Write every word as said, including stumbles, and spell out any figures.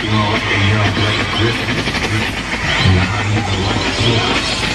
Well, a young Blake Griffin, and how you the like